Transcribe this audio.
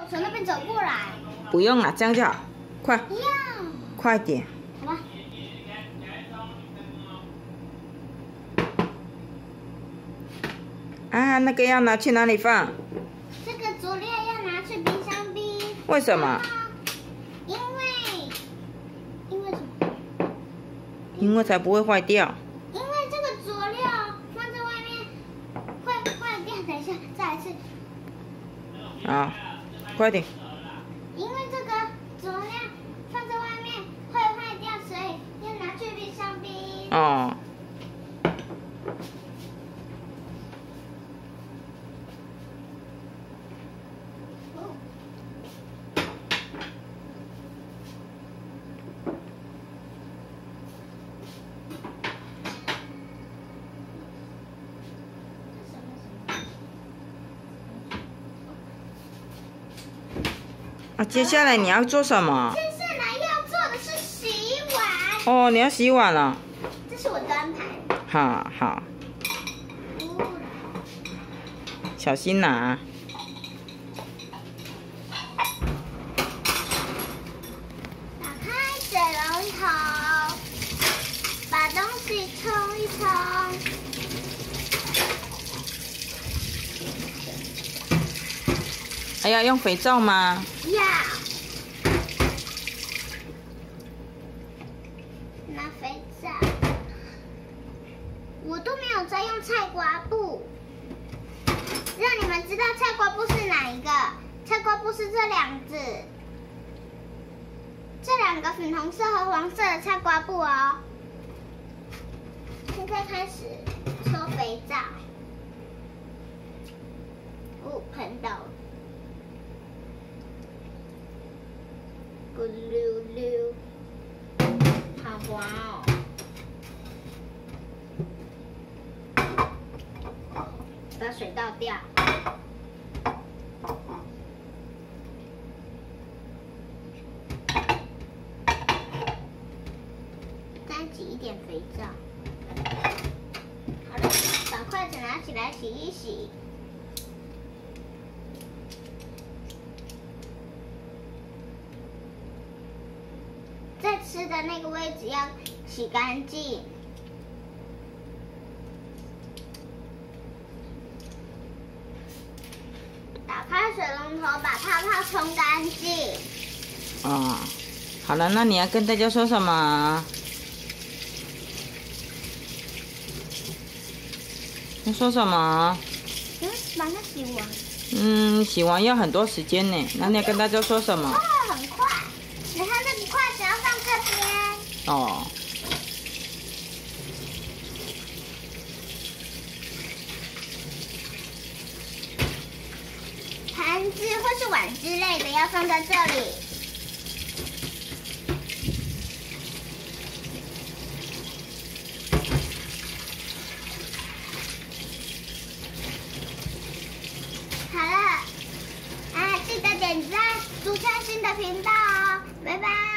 从那边走过来。 不用了，这样就好，快， 要。 快点。 好吧。 啊，那个要拿去哪里放？ 这个佐料要拿去冰箱冰。 为什么？ 因为什么？ 因为才不会坏掉。 因为这个佐料放在外面会坏掉。等一下，再来一次。 好，快点。 因为这个佐料放在外面会坏掉，所以要拿去冰箱冰。 哦。啊，接下来你要做什么？ 接下来要做的是洗碗。 哦，你要洗碗了。 这是我端盘。 好好。小心拿。 打开水龙头，把东西冲一冲。 还要用肥皂吗？ 要。拿肥皂。我都没有在用菜瓜布，让你们知道菜瓜布是哪一个。菜瓜布是这两只，这两个粉红色和黄色的菜瓜布哦。现在开始搓肥皂。哦，喷到了。咕溜溜，好滑哦！把水倒掉，再挤一点肥皂。好了，把筷子拿起来洗一洗。在吃的那个位置要洗干净。打开水龙头，把泡泡冲干净。 哦，好了，那你要跟大家说什么？要说什么？ 把它洗完。洗完要很多时间呢。那你要跟大家说什么？ 很快。你看这个筷子要放这边。 哦。 盘子或是碗之类的要放在这里。好了，记得点赞，朱灿新的频道哦，拜拜。